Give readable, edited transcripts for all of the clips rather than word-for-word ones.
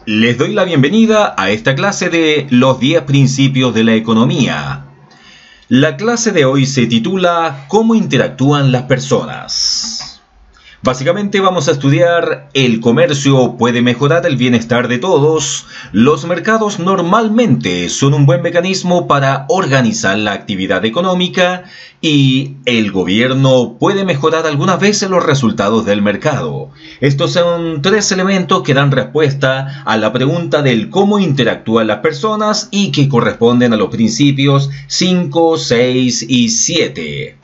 Les doy la bienvenida a esta clase de los 10 principios de la economía. La clase de hoy se titula ¿Cómo interactúan las personas? Básicamente vamos a estudiar el comercio puede mejorar el bienestar de todos. Los mercados normalmente son un buen mecanismo para organizar la actividad económica y el gobierno puede mejorar algunas veces los resultados del mercado. Estos son tres elementos que dan respuesta a la pregunta del cómo interactúan las personas y que corresponden a los principios 5, 6 y 7.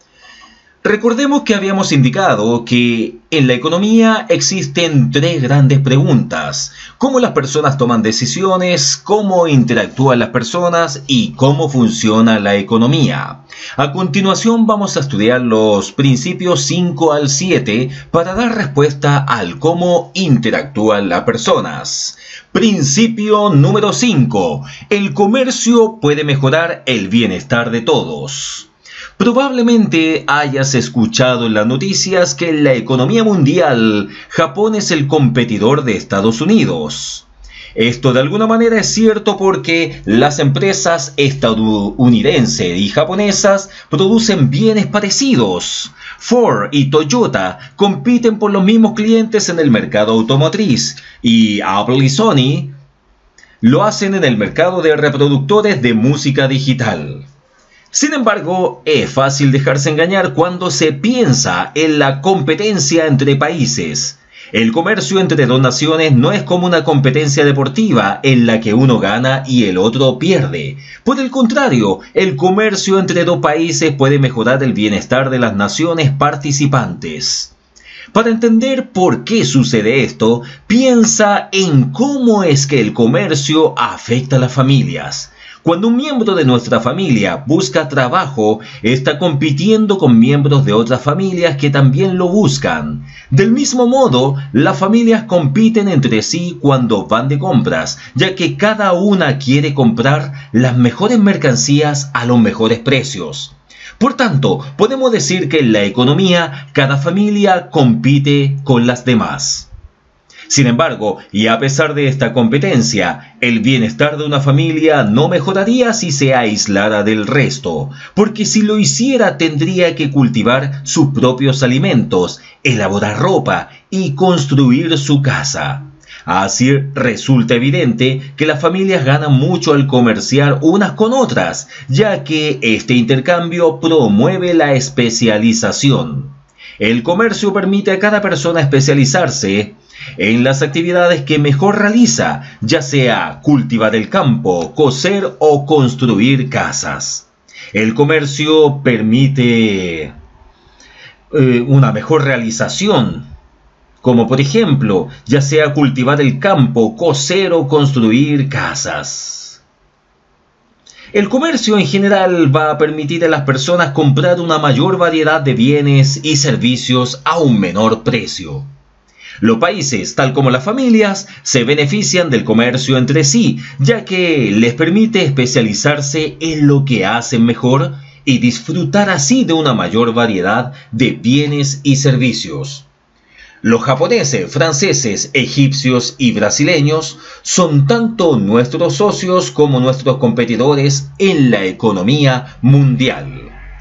Recordemos que habíamos indicado que en la economía existen tres grandes preguntas: cómo las personas toman decisiones, cómo interactúan las personas y cómo funciona la economía. A continuación vamos a estudiar los principios 5 al 7 para dar respuesta al cómo interactúan las personas. Principio número 5. El comercio puede mejorar el bienestar de todos. Probablemente hayas escuchado en las noticias que en la economía mundial Japón es el competidor de Estados Unidos. Esto de alguna manera es cierto porque las empresas estadounidenses y japonesas producen bienes parecidos. Ford y Toyota compiten por los mismos clientes en el mercado automotriz y Apple y Sony lo hacen en el mercado de reproductores de música digital. Sin embargo, es fácil dejarse engañar cuando se piensa en la competencia entre países. El comercio entre dos naciones no es como una competencia deportiva en la que uno gana y el otro pierde. Por el contrario, el comercio entre dos países puede mejorar el bienestar de las naciones participantes. Para entender por qué sucede esto, piensa en cómo es que el comercio afecta a las familias. Cuando un miembro de nuestra familia busca trabajo, está compitiendo con miembros de otras familias que también lo buscan. Del mismo modo, las familias compiten entre sí cuando van de compras, ya que cada una quiere comprar las mejores mercancías a los mejores precios. Por tanto, podemos decir que en la economía, cada familia compite con las demás. Sin embargo, y a pesar de esta competencia, el bienestar de una familia no mejoraría si se aislara del resto, porque si lo hiciera tendría que cultivar sus propios alimentos, elaborar ropa y construir su casa. Así resulta evidente que las familias ganan mucho al comerciar unas con otras, ya que este intercambio promueve la especialización. El comercio permite a cada persona especializarse en las actividades que mejor realiza, ya sea cultivar el campo, coser o construir casas. El comercio permite una mejor realización, como por ejemplo, ya sea cultivar el campo, coser o construir casas. El comercio en general va a permitir a las personas comprar una mayor variedad de bienes y servicios a un menor precio. Los países, tal como las familias, se benefician del comercio entre sí, ya que les permite especializarse en lo que hacen mejor y disfrutar así de una mayor variedad de bienes y servicios. Los japoneses, franceses, egipcios y brasileños son tanto nuestros socios como nuestros competidores en la economía mundial.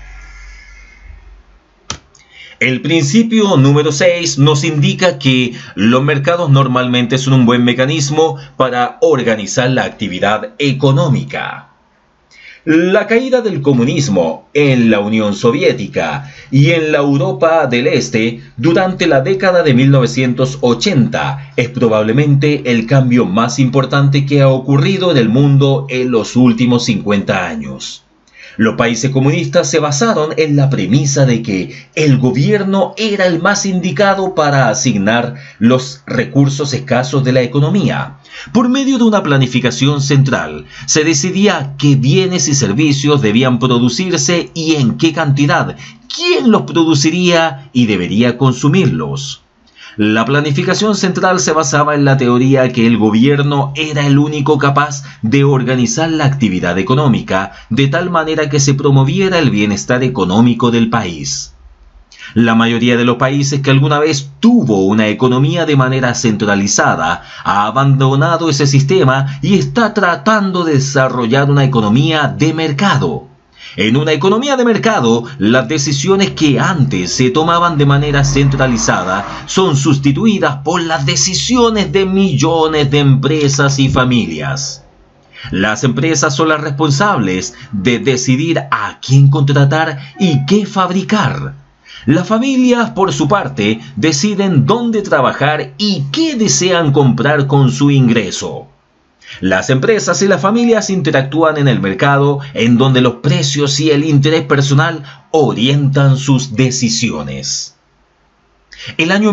El principio número 6 nos indica que los mercados normalmente son un buen mecanismo para organizar la actividad económica. La caída del comunismo en la Unión Soviética y en la Europa del Este durante la década de 1980 es probablemente el cambio más importante que ha ocurrido en el mundo en los últimos 50 años. Los países comunistas se basaron en la premisa de que el gobierno era el más indicado para asignar los recursos escasos de la economía. Por medio de una planificación central, se decidía qué bienes y servicios debían producirse y en qué cantidad, quién los produciría y debería consumirlos. La planificación central se basaba en la teoría que el gobierno era el único capaz de organizar la actividad económica de tal manera que se promoviera el bienestar económico del país. La mayoría de los países que alguna vez tuvo una economía de manera centralizada ha abandonado ese sistema y está tratando de desarrollar una economía de mercado. En una economía de mercado, las decisiones que antes se tomaban de manera centralizada son sustituidas por las decisiones de millones de empresas y familias. Las empresas son las responsables de decidir a quién contratar y qué fabricar. Las familias, por su parte, deciden dónde trabajar y qué desean comprar con su ingreso. Las empresas y las familias interactúan en el mercado, en donde los precios y el interés personal orientan sus decisiones. El año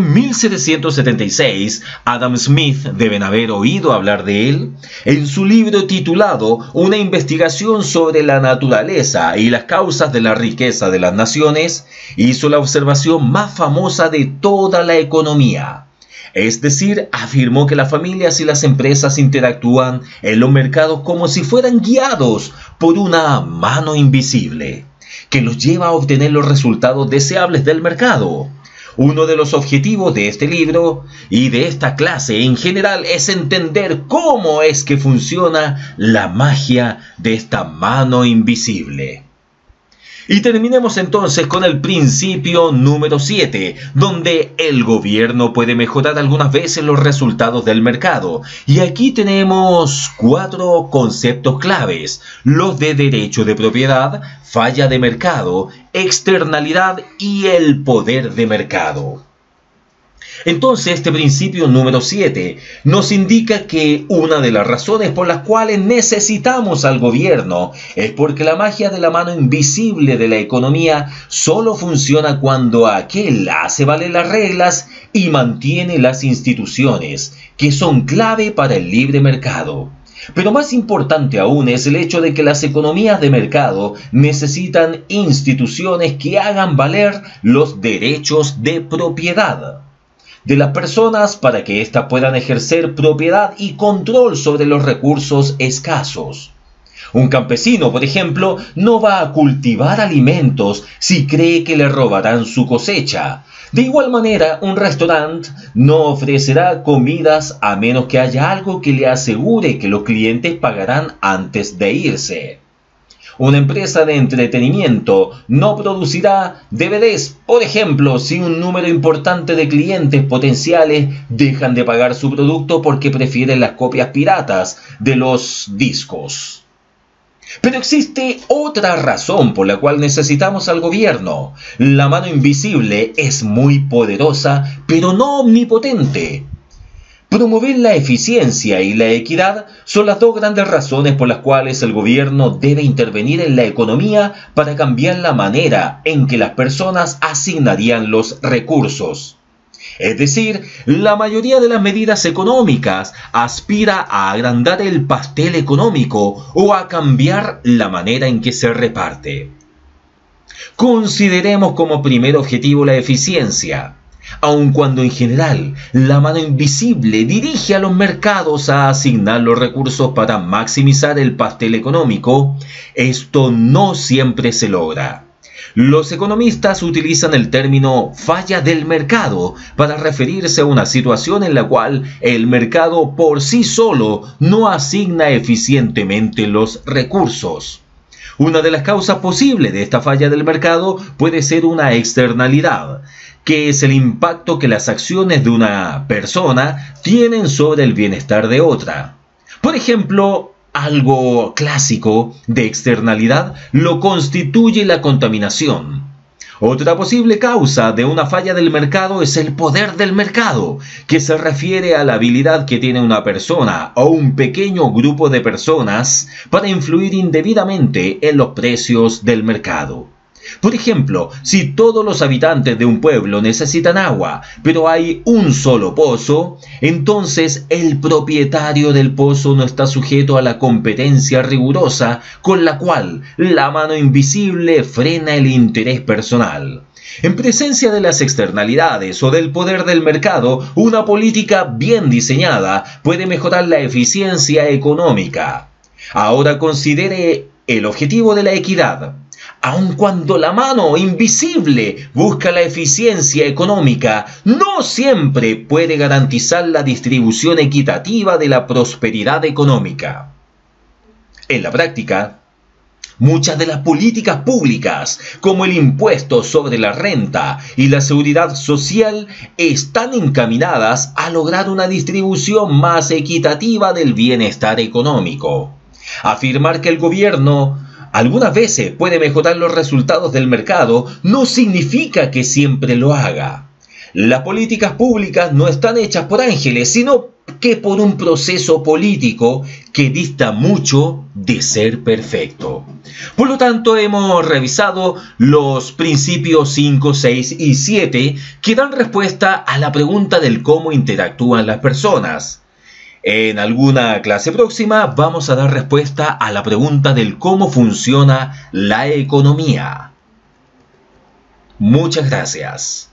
1776, Adam Smith, deben haber oído hablar de él, en su libro titulado Una investigación sobre la naturaleza y las causas de la riqueza de las naciones, hizo la observación más famosa de toda la economía. Es decir, afirmó que las familias y las empresas interactúan en los mercados como si fueran guiados por una mano invisible, que los lleva a obtener los resultados deseables del mercado. Uno de los objetivos de este libro y de esta clase en general es entender cómo es que funciona la magia de esta mano invisible. Y terminemos entonces con el principio número 7, donde el gobierno puede mejorar algunas veces los resultados del mercado. Y aquí tenemos 4 conceptos claves: los de derecho de propiedad, falla de mercado, externalidad y el poder de mercado. Entonces, este principio número 7 nos indica que una de las razones por las cuales necesitamos al gobierno es porque la magia de la mano invisible de la economía solo funciona cuando aquel hace valer las reglas y mantiene las instituciones, que son clave para el libre mercado. Pero más importante aún es el hecho de que las economías de mercado necesitan instituciones que hagan valer los derechos de propiedad de las personas para que éstas puedan ejercer propiedad y control sobre los recursos escasos. Un campesino, por ejemplo, no va a cultivar alimentos si cree que le robarán su cosecha. De igual manera, un restaurante no ofrecerá comidas a menos que haya algo que le asegure que los clientes pagarán antes de irse. Una empresa de entretenimiento no producirá DVDs, por ejemplo, si un número importante de clientes potenciales dejan de pagar su producto porque prefieren las copias piratas de los discos. Pero existe otra razón por la cual necesitamos al gobierno. La mano invisible es muy poderosa, pero no omnipotente. Promover la eficiencia y la equidad son las 2 grandes razones por las cuales el gobierno debe intervenir en la economía para cambiar la manera en que las personas asignarían los recursos. Es decir, la mayoría de las medidas económicas aspira a agrandar el pastel económico o a cambiar la manera en que se reparte. Consideremos como primer objetivo la eficiencia. Aun cuando en general la mano invisible dirige a los mercados a asignar los recursos para maximizar el pastel económico, esto no siempre se logra. Los economistas utilizan el término falla del mercado para referirse a una situación en la cual el mercado por sí solo no asigna eficientemente los recursos. Una de las causas posibles de esta falla del mercado puede ser una externalidad, que es el impacto que las acciones de una persona tienen sobre el bienestar de otra. Por ejemplo, algo clásico de externalidad lo constituye la contaminación. Otra posible causa de una falla del mercado es el poder del mercado, que se refiere a la habilidad que tiene una persona o un pequeño grupo de personas para influir indebidamente en los precios del mercado. Por ejemplo, si todos los habitantes de un pueblo necesitan agua, pero hay un solo pozo, entonces el propietario del pozo no está sujeto a la competencia rigurosa con la cual la mano invisible frena el interés personal. En presencia de las externalidades o del poder del mercado, una política bien diseñada puede mejorar la eficiencia económica. Ahora considere el objetivo de la equidad. Aun cuando la mano invisible busca la eficiencia económica, no siempre puede garantizar la distribución equitativa de la prosperidad económica. En la práctica, muchas de las políticas públicas, como el impuesto sobre la renta y la seguridad social, están encaminadas a lograr una distribución más equitativa del bienestar económico. Afirmar que el gobierno algunas veces puede mejorar los resultados del mercado no significa que siempre lo haga. Las políticas públicas no están hechas por ángeles, sino que por un proceso político que dista mucho de ser perfecto. Por lo tanto, hemos revisado los principios 5, 6 y 7 que dan respuesta a la pregunta del cómo interactúan las personas. En alguna clase próxima vamos a dar respuesta a la pregunta del cómo funciona la economía. Muchas gracias.